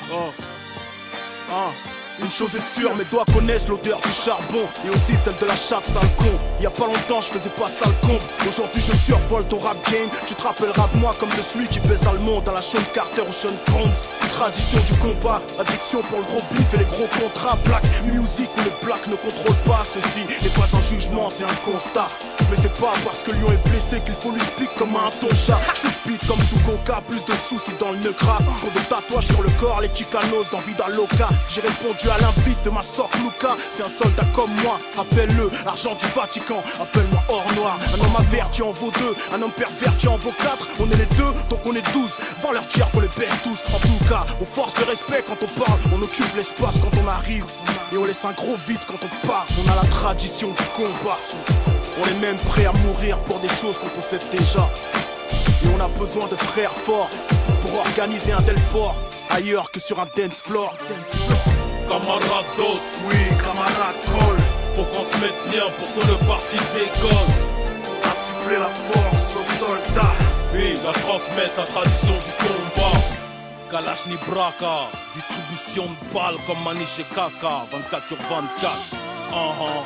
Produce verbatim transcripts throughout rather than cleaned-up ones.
Oh. Ah. Une chose est sûre, mes doigts connaissent l'odeur du charbon et aussi celle de la chatte sale con. Il y a pas longtemps je faisais pas sale con. Aujourd'hui je survole ton rap game. Tu te rappelleras de moi comme de celui qui baise le monde dans la Sean Carter ou Sean Combs. Tradition du combat, addiction pour le gros bif et les gros contrats. Black music où les blacks ne contrôlent pas ceci. N'est pas un jugement, c'est un constat. Mais c'est pas parce que Lyon est blessé qu'il faut lui speak comme un toncha. Je speed comme sous coca, plus de soucis dans le nœud gras. Pour de tatouages sur le corps, les chicanos dans Vida Loca. J'ai répondu à l'invite de ma sorte Luca. C'est un soldat comme moi, appelle-le argent du Vatican. Appelle-moi or noir, un homme averti en vaut deux. Un homme perverti en vaut quatre. On est les deux, donc on est douze. Va leur dire qu'on les baisse tous. En tout cas, on force le respect quand on parle. On occupe l'espace quand on arrive. Et on laisse un gros vide quand on part. On a la tradition du combat. On est même prêt à mourir pour des choses qu'on possède déjà. Et on a besoin de frères forts pour organiser un Delport ailleurs que sur un dance floor. Camarados, oui, camarade Cole. Faut qu'on se mette bien pour que le parti décolle. Insuffler la force aux soldats. Oui, la transmettre la tradition du combat. Kalash ni Braka, distribution de balles comme Maniche et Kaka, vingt-quatre sur vingt-quatre. Uh-huh.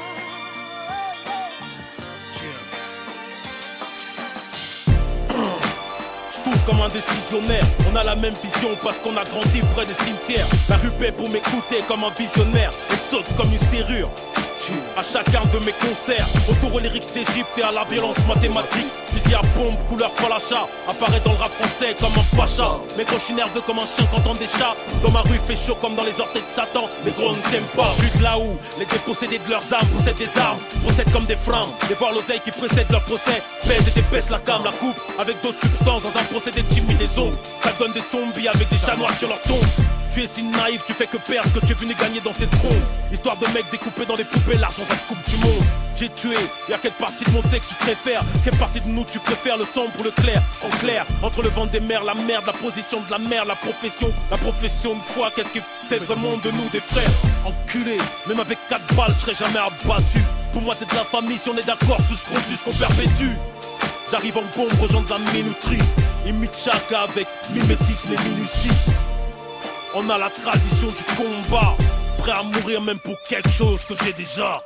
Comme un décisionnaire, on a la même vision parce qu'on a grandi près des cimetières. La rue paie pour m'écouter comme un visionnaire et saute comme une serrure. À chacun de mes concerts, autour aux lyrics d'Égypte et à la violence mathématique. Fusil à pompe, couleur falacha, apparaît dans le rap français comme un pacha. Mes gros, je suis nerveux comme un chien quand on des chats. Dans ma rue, il fait chaud comme dans les orteils de Satan. Les gros ne t'aiment pas. Je suis de là où les dépossédés de leurs armes possèdent des armes, procèdent comme des flammes. Et voir l'oseille qui précède leur procès, pèse et épaisse la cam, la coupe avec d'autres substances dans un procédé de chimie des ondes. Ça donne des zombies avec des chats noirs sur leur tombe. Tu es si naïf, tu fais que perdre que tu es venu gagner dans cette ronde. Histoire de mecs découpés dans des poupées, l'argent ça te coupe du monde. J'ai tué, et à quelle partie de mon texte tu préfères? Quelle partie de nous tu préfères, le sombre ou le clair? En clair, entre le vent des mers, la merde, la position de la merde, la profession, la profession de foi, qu'est-ce qui fait vraiment de nous des frères? Enculé, même avec quatre balles, je serai jamais abattu. Pour moi t'es de la famille, si on est d'accord sous ce qu'on qu'on perpétue. J'arrive en bombe, rejoins de la minuterie. Imite chacun avec mimétisme et minutie. On a la tradition du combat, prêt à mourir même pour quelque chose que j'ai déjà.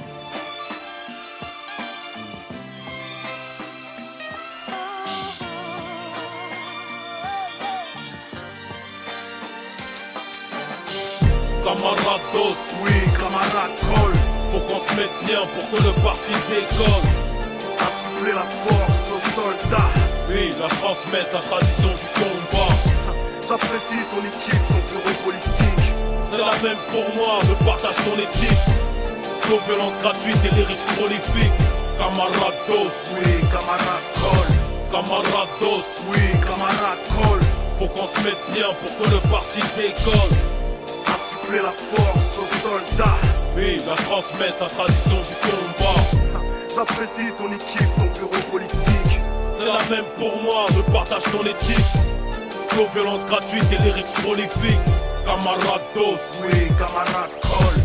Camarados, oui, camarade Cole. Faut qu'on se mette bien pour que le parti décolle. Insuffler la force aux soldats. Oui, la transmettre la tradition du combat. J'apprécie ton équipe, ton bureau politique. C'est la même pour moi, je partage ton éthique. Flow, violence gratuite et lyrics prolifiques. Camarados, oui, camarade Cole. Camarados, oui, camarade Cole. Faut qu'on se mette bien pour que le parti décolle. Insuffler la force aux soldats. Oui, la transmettre la tradition du combat. J'apprécie ton équipe, ton bureau politique. C'est la même pour moi, je partage ton éthique. Flow, violence gratuite et lyrics prolifiques. Camarados, oui, camarade Cole.